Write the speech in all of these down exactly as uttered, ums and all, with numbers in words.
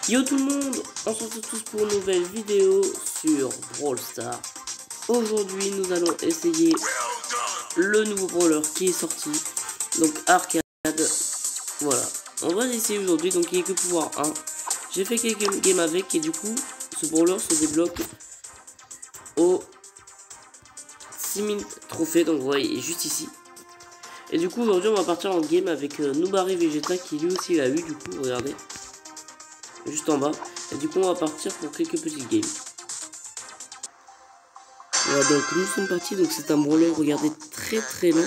Yo tout le monde, on se retrouve tous pour une nouvelle vidéo sur Brawl Stars. Aujourd'hui nous allons essayer le nouveau brawler qui est sorti, donc Arcade. Voilà, on va essayer aujourd'hui, donc il est que pouvoir un. J'ai fait quelques games avec et du coup ce brawler se débloque au six mille trophées, donc vous voyez juste ici. Et du coup aujourd'hui on va partir en game avec euh, Noubari Vegeta qui lui aussi l'a eu, du coup regardez. Juste en bas. Et du coup on va partir pour quelques petites games. Voilà, donc nous sommes partis. Donc c'est un brawler, regardez, très très lent.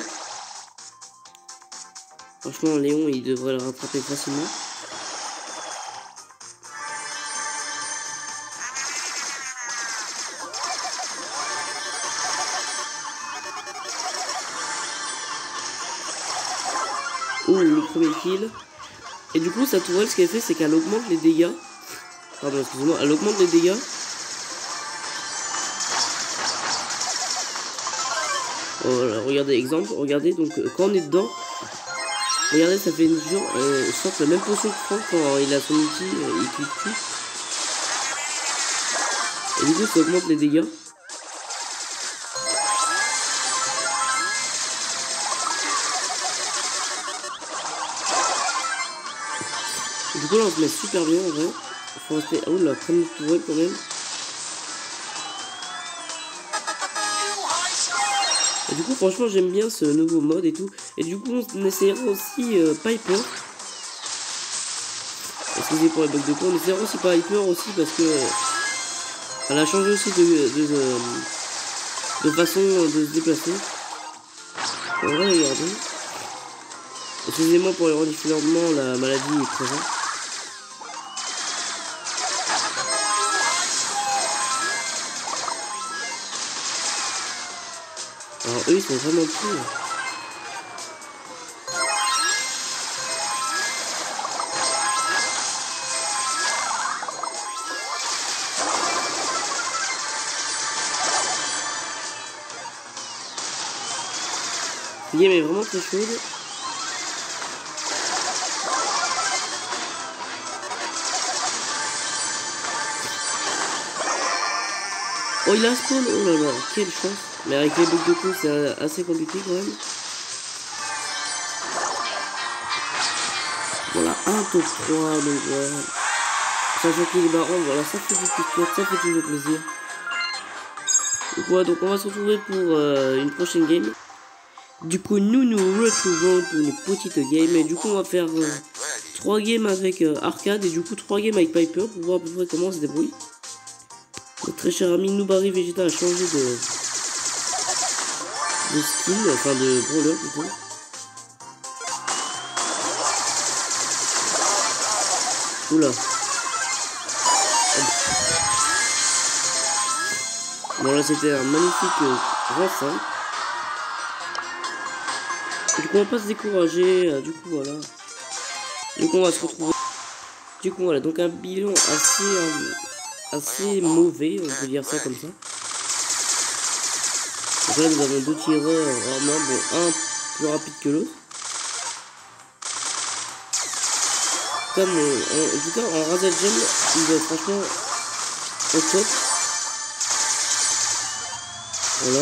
Franchement Léon il devrait le rattraper facilement. Ouh, le premier kill. Et du coup sa tourelle, ce qu'elle fait c'est qu'elle augmente les dégâts. Pardon, excusez-moi, elle augmente les dégâts. Voilà, regardez, exemple, regardez, donc euh, quand on est dedans, regardez, ça fait une genre, euh, sorte la même potion que Franck quand il a son outil, euh, il clique dessus. Et du coup ça augmente les dégâts. Du coup là on se met super bien en vrai. Faut rester. Oh la première tourelle quand même. Et du coup franchement j'aime bien ce nouveau mode et tout. Et du coup on essaiera aussi euh, Piper. Excusez pour les bugs de coup, on essaiera aussi Piper aussi parce que euh, elle a changé aussi de, de, de, de façon de se déplacer. On va regarder. Excusez-moi pour les reniflements, la maladie est présente. Alors eux ils sont vraiment cool. La game est vraiment très chaude. Oh il a spawn, oh là là, quelle chance. Mais avec les bugs de coup c'est assez compliqué quand même. Voilà, un top trois, donc voilà. Sachant qu'il est marrant, voilà, ça fait du plaisir, ça fait toujours plaisir. Donc voilà, donc on va se retrouver pour euh, une prochaine game. Du coup nous nous retrouvons pour une petite game. Et du coup on va faire euh, trois games avec euh, Arcade et du coup trois games avec Piper pour voir à peu près comment on se débrouille. Notre très cher ami Noubari Vegeta a changé de, de skin, enfin de brawler plutôt. Oula. Bon là c'était un magnifique euh, grand cinq. Du coup on va pas se décourager, euh, du coup voilà. Du coup on va se retrouver. Du coup voilà, donc un bilan assez euh, assez mauvais, on peut dire ça comme ça. Donc là nous avons deux tireurs en main, bon un plus rapide que l'autre. Comme on, on, en tout cas en Razal Gem, il est franchement au top. Voilà.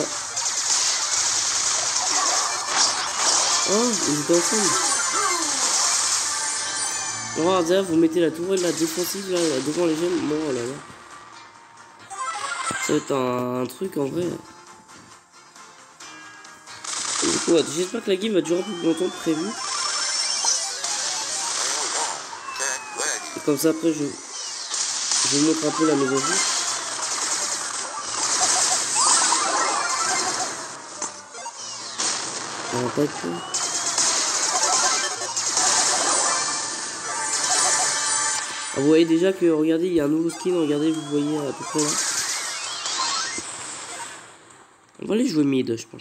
Oh, ils étaient ensemble. Oh, déjà, vous mettez la tourelle la défensive là, là devant les gemmes. Bon, oh là là. Ça va être un, un truc en vrai. Du coup, ouais, j'espère que la game va durer plus longtemps que prévu. Et comme ça, après, je, je vous montre un peu la mise à jour. On va pas être cool. Ah, vous voyez déjà que, regardez, il y a un nouveau skin, regardez, vous voyez à peu près là. On va aller jouer mid, je pense.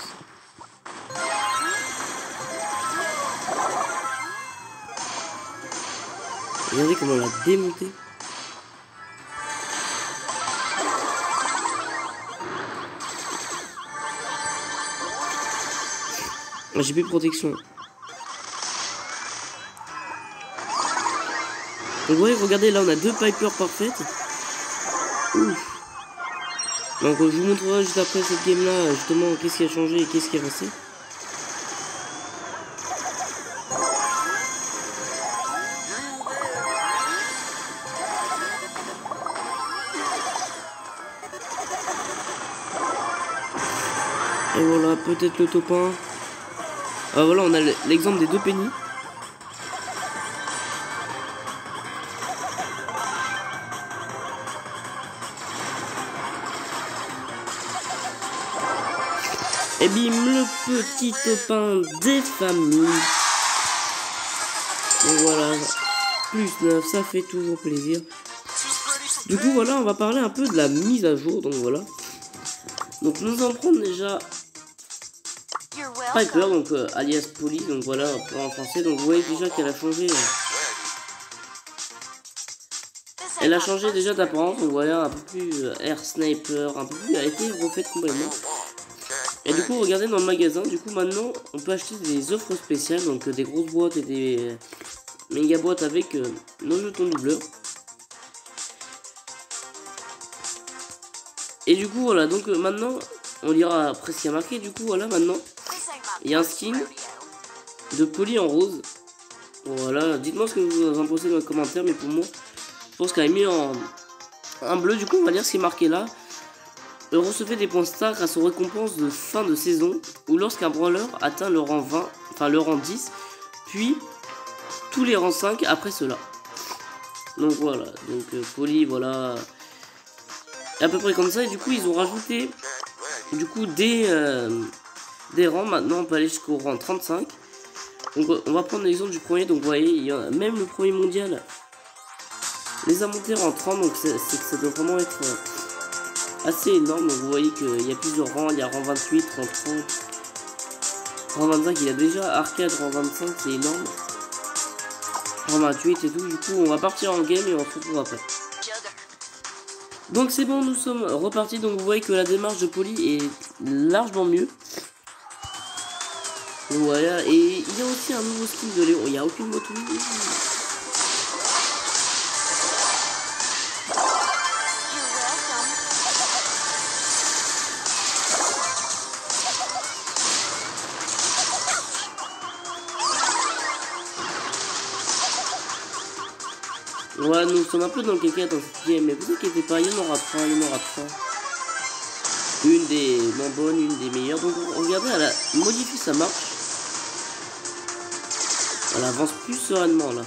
Regardez comment on l'a démonté. J'ai plus de protection. Donc ouais, regardez, là on a deux Piper parfaites. Ouf. Donc je vous montrerai juste après cette game là, justement, qu'est-ce qui a changé et qu'est-ce qui est resté. Et voilà, peut-être le top un. Ah voilà, on a l'exemple des deux pennies. Et bim, le petit top un des familles. Donc voilà, plus neuf, ça fait toujours plaisir. Du coup voilà, on va parler un peu de la mise à jour, donc voilà. Donc nous en prenons déjà Piper, donc euh, alias Polly, donc voilà, en français. Donc vous voyez déjà qu'elle a changé. Euh, elle a changé déjà d'apparence, donc voilà, un peu plus euh, air sniper, un peu plus, elle a été refaite complètement. Et du coup, regardez dans le magasin, du coup maintenant, on peut acheter des offres spéciales, donc euh, des grosses boîtes et des euh, méga boîtes avec euh, nos jetons doubleurs. Et du coup, voilà, donc euh, maintenant, on lira après ce qu'il y a marqué, du coup, voilà, maintenant, il y a un skin de Polly en rose. Voilà, dites-moi ce que vous en pensez dans les commentaires, mais pour moi, je pense qu'elle est mis en, en bleu, du coup, on va lire ce qui est marqué là. Recevez des points stars grâce aux récompenses de fin de saison ou lorsqu'un brawler atteint le rang vingt, enfin le rang dix, puis tous les rangs cinq après cela. Donc voilà, donc euh, Polly, voilà, à peu près comme ça. Et du coup ils ont rajouté du coup des, euh, des rangs. Maintenant on peut aller jusqu'au rang trente-cinq. Donc on va prendre l'exemple du premier. Donc vous voyez, il y a même le premier mondial les a montés en trente, donc c'est que ça doit vraiment être euh, assez énorme. Donc vous voyez qu'il y a plusieurs rangs, il y a rang vingt-huit, rang trente, rang vingt-cinq, il y a déjà arcade, rang vingt-cinq, c'est énorme, rang vingt-huit et tout. Du coup on va partir en game et on se retrouve après. Donc c'est bon, nous sommes repartis. Donc vous voyez que la démarche de Polly est largement mieux. Donc voilà, et il y a aussi un nouveau skin de Léon, il n'y a aucune moto. Ouais, nous sommes un peu dans le caca dans cette game, mais vous inquiétez pas, il y en aura trois, il y en aura trois. Une des moins bonnes, une des meilleures. Donc regardez, elle a modifié sa marche. Elle avance plus sereinement là.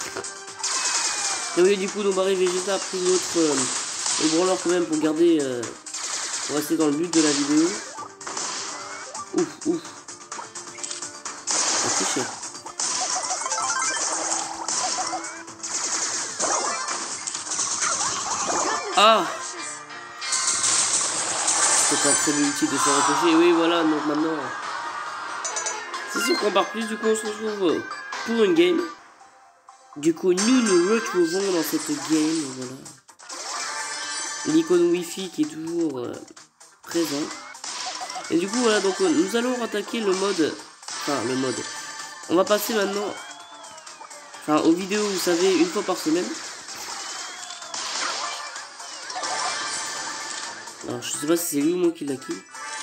Et oui, du coup, donc Barry Vegeta a pris l'autre euh, le brawler quand même pour garder, euh, pour rester dans le but de la vidéo. Ouf, ouf. C'est cher. Ah, c'est pas très utile de se rapprocher. Oui, voilà, donc maintenant, c'est sûr qu'on part plus. Du coup, on se retrouve pour une game. Du coup, nous nous retrouvons dans cette game. Voilà, l'icône Wi-Fi qui est toujours euh, présent. Et du coup, voilà, donc euh, nous allons attaquer le mode. Enfin, le mode. On va passer maintenant, enfin, aux vidéos, vous savez, une fois par semaine. Alors je sais pas si c'est lui ou moi qui l'a kill.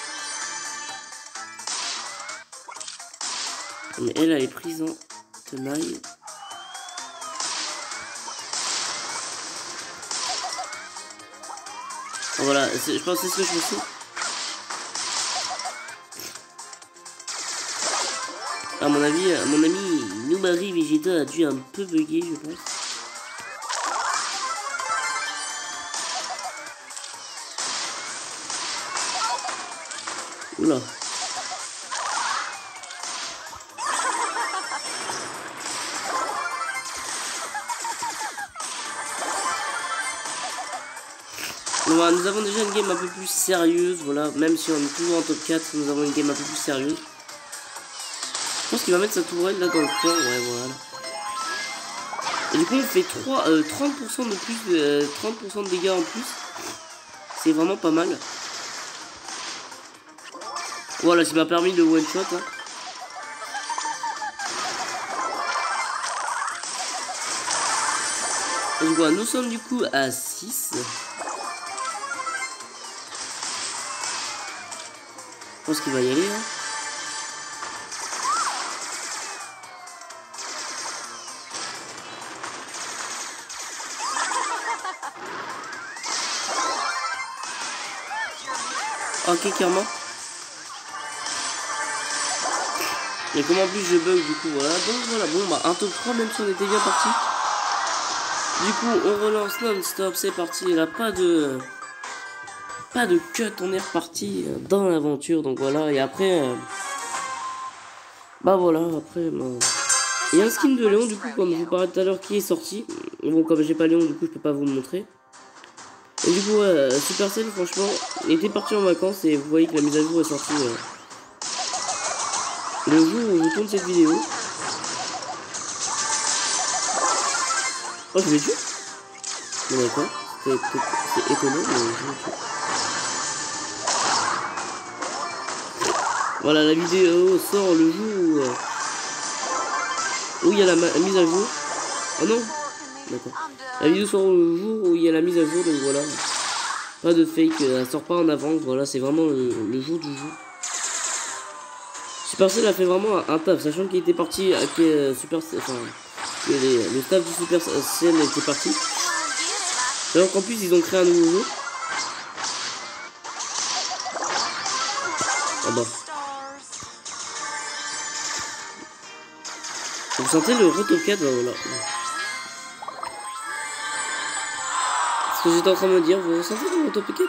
Mais elle, elle est prise en tenaille. Voilà, je pense que c'est ce que je me suis. À mon avis, à mon ami Noumari Vegeta a dû un peu bugger, je pense. Oula. Voilà, nous avons déjà une game un peu plus sérieuse, voilà, même si on est toujours en top quatre, nous avons une game un peu plus sérieuse. Je pense qu'il va mettre sa tourelle là dans le coin, ouais, voilà. Et du coup, on fait trois, euh, trente pour cent de plus, euh, trente pour cent de dégâts en plus. C'est vraiment pas mal. Voilà, ça m'a permis de one shot. Hein. Je vois, nous sommes du coup à six. Je pense qu'il va y aller. Hein. Ok, clairement. Et comme en plus je bug, du coup, voilà. Donc voilà, bon, bah, un top trois, même si on était bien parti. Du coup, on relance non-stop, c'est parti. Il n'y a pas de... Pas de cut, on est reparti dans l'aventure. Donc voilà, et après... Euh... Bah voilà, après... Bah... Il y a un skin de Léon, du coup, comme je vous parlais tout à l'heure, qui est sorti. Bon, comme j'ai pas Léon, du coup, je peux pas vous le montrer. Et du coup, euh, Supercell, franchement, il était parti en vacances et vous voyez que la mise à jour est sortie euh, le jour où je tourne cette vidéo. Oh, je l'ai tué. Bon, d'accord, c'est étonnant, mais je l'ai tué. Voilà, la vidéo sort le jour où, euh, où il y a la, la mise à jour. Oh non, d'accord. La vidéo sort le jour où il y a la mise à jour, donc voilà. Pas de fake, elle sort pas en avance, voilà, c'est vraiment le, le jour du jour. Supercell a fait vraiment un, un taf, sachant qu'il était parti, euh, que euh, Supercell, enfin, que les, le staff du Supercell était parti. Alors qu'en plus, ils ont créé un nouveau jeu. Ah bah. Vous sentez le Roto quatre, bah voilà. Ce que j'étais en train de me dire, vous ressentez le Roto quatre?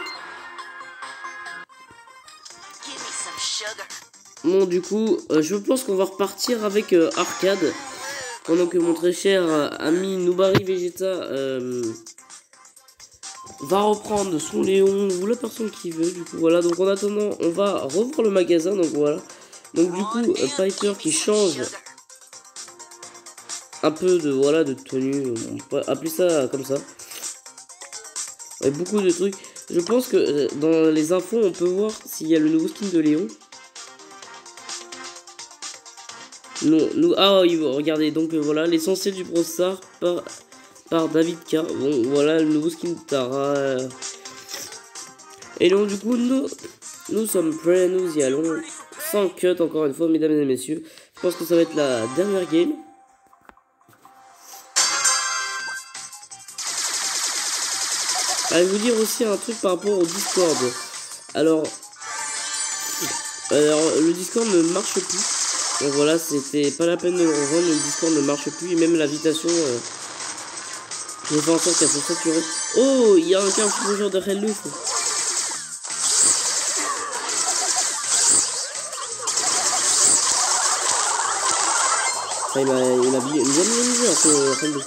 Bon, du coup, euh, je pense qu'on va repartir avec euh, Arcade. Pendant que mon très cher euh, ami Noubari Vegeta euh, va reprendre son Léon ou la personne qui veut. Du coup, voilà. Donc en attendant, on va revoir le magasin. Donc voilà. Donc du coup, euh, Piper qui change un peu de voilà de tenue. On peut appeler ça comme ça. Avec beaucoup de trucs. Je pense que euh, dans les infos, on peut voir s'il y a le nouveau skin de Léon. Non, nous, ah oui, regardez, donc euh, voilà, l'essentiel du Brawl Stars par, par David K. Bon, voilà, le nouveau skin de Tara. Et donc, du coup, nous, nous sommes prêts, nous y allons. Sans cut, encore une fois, mesdames et messieurs. Je pense que ça va être la dernière game. Ah, je vais vous dire aussi un truc par rapport au Discord. Alors, alors le Discord ne marche plus. Donc voilà, c'était pas la peine de le revendre, le Discord ne marche plus, et même l'invitation, euh, je fais en sorte qu'elle soit saturée. Oh, il y a un cas un joueur de Red Louf. Enfin, il m'a il m'a bien mis un peu Red Louf.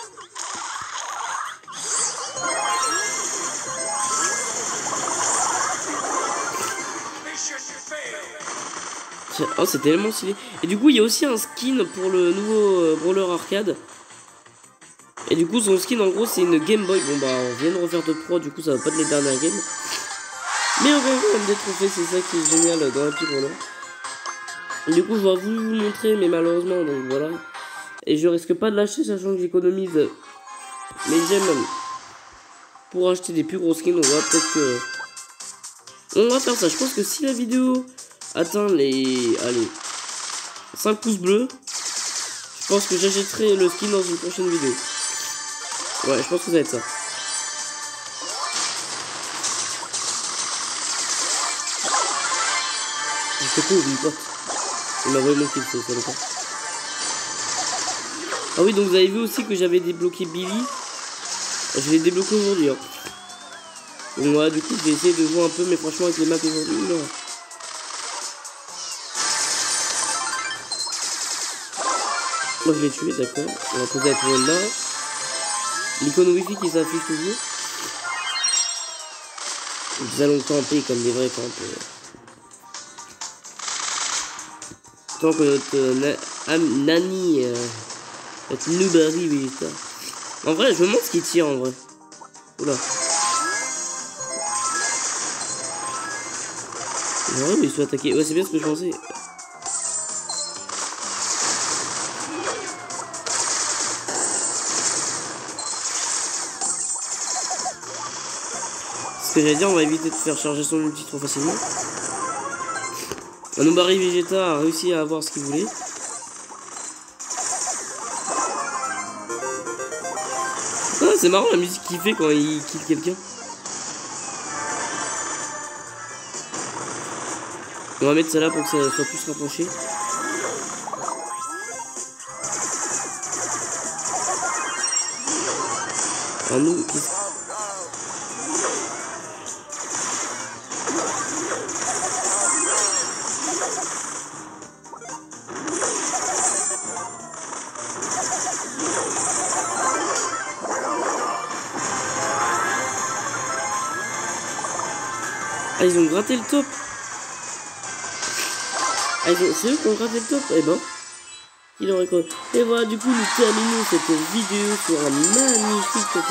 Oh, c'est tellement stylé. Et du coup, il y a aussi un skin pour le nouveau euh, Brawler Arcade. Et du coup, son skin, en gros, c'est une Game Boy. Bon, bah, on vient de refaire de pro, du coup, ça va pas être les dernières games. Mais on va quand même des trophées, c'est ça qui est génial dans la petite Brawler. Du coup, je vais vous vous montrer, mais malheureusement, donc voilà. Et je risque pas de lâcher, sachant que j'économise mes gemmes pour acheter des plus gros skins. On va peut-être que... On va faire ça. Je pense que si la vidéo atteint les... Allez... cinq pouces bleus, je pense que j'achèterai le skin dans une prochaine vidéo. Ouais, je pense que ça va être ça. Je te couvre, une pote. Il m'a envoyé mon kill, ça le pas. Ah oui, donc vous avez vu aussi que j'avais débloqué Billy. Je l'ai débloqué aujourd'hui. Hein. Donc voilà, du coup, je vais essayer de jouer un peu, mais franchement, avec les maps aujourd'hui, non. Moi, je l'ai tué, d'accord. On va poser la tourelle là. L'icône Wi-Fi qui s'affiche toujours. Nous allons camper comme des vrais campeurs. Tant que notre euh, na Nani, euh, notre Noubari Vegeta. En vrai, je me demande ce qu'il tire en vrai. Oula. Ouais, mais il se fait attaquer. Ouais, c'est bien ce que je pensais. Ce que j'allais dire, on va éviter de faire charger son ulti trop facilement. Anubari Vegeta a réussi à avoir ce qu'il voulait. Ah, c'est marrant la musique qu'il fait quand il kill quelqu'un. On va mettre ça là pour que ça soit plus rapproché. Alors nous... Ah, ils ont gratté le top. Ah, ils ont... c'est eux qui ont gratté le top. Eh ben, il aurait quoi. Et voilà, du coup, nous terminons cette vidéo sur un magnifique top.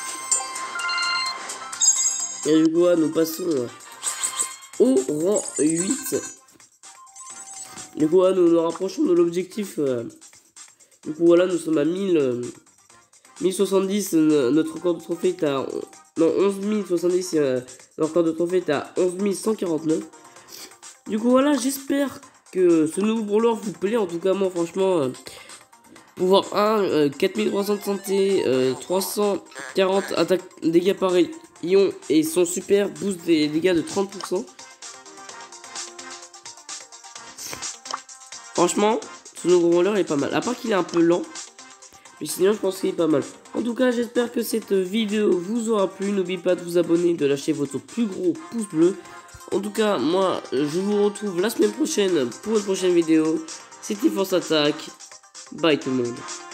Et du coup, là, nous passons au rang huit. Du coup, là, nous nous rapprochons de l'objectif. Du coup, voilà, nous sommes à mille, euh, mille soixante-dix. Notre record de trophée est à... Non, onze mille soixante-dix. Euh, notre record de trophée est à onze mille cent quarante-neuf. Du coup, voilà, j'espère que ce nouveau brawler vous plaît. En tout cas, moi, franchement, euh, pouvoir un, euh, quatre mille trois cents de santé, euh, trois cent quarante attaques, dégâts par rayon et son super boost des dégâts de trente pour cent. Franchement, ce nouveau brawler est pas mal. À part qu'il est un peu lent. Mais sinon, je pense qu'il est pas mal. En tout cas, j'espère que cette vidéo vous aura plu. N'oubliez pas de vous abonner, de lâcher votre plus gros pouce bleu. En tout cas, moi, je vous retrouve la semaine prochaine pour une prochaine vidéo. C'était Force Attack. Bye tout le monde.